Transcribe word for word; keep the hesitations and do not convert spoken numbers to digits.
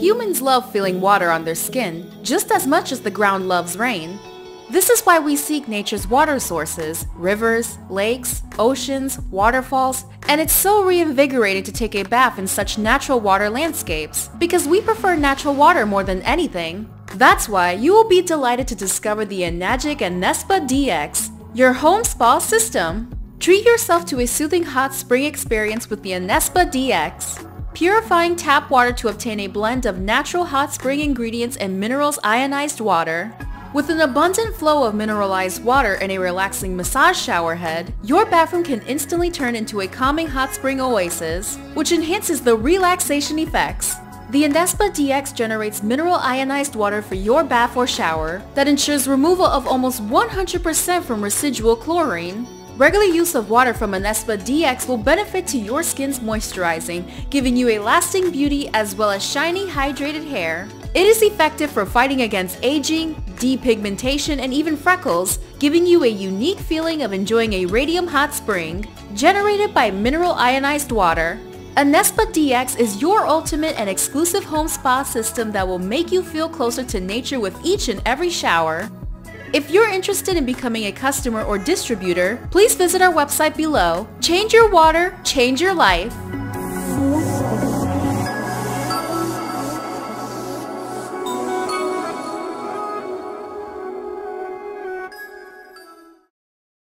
Humans love feeling water on their skin just as much as the ground loves rain. This is why we seek nature's water sources, rivers, lakes, oceans, waterfalls, and it's so reinvigorating to take a bath in such natural water landscapes, because we prefer natural water more than anything. That's why you will be delighted to discover the Enagic Anespa D X, your home spa system. Treat yourself to a soothing hot spring experience with the Anespa D X. Purifying tap water to obtain a blend of natural hot spring ingredients and minerals ionized water. With an abundant flow of mineralized water and a relaxing massage shower head, your bathroom can instantly turn into a calming hot spring oasis, which enhances the relaxation effects. The Anespa D X generates mineral ionized water for your bath or shower that ensures removal of almost one hundred percent from residual chlorine. Regular use of water from Anespa D X will benefit to your skin's moisturizing, giving you a lasting beauty as well as shiny, hydrated hair. It is effective for fighting against aging, depigmentation, and even freckles, giving you a unique feeling of enjoying a radiant hot spring, generated by mineral ionized water. Anespa D X is your ultimate and exclusive home spa system that will make you feel closer to nature with each and every shower. If you're interested in becoming a customer or distributor, please visit our website below. Change your water, change your life.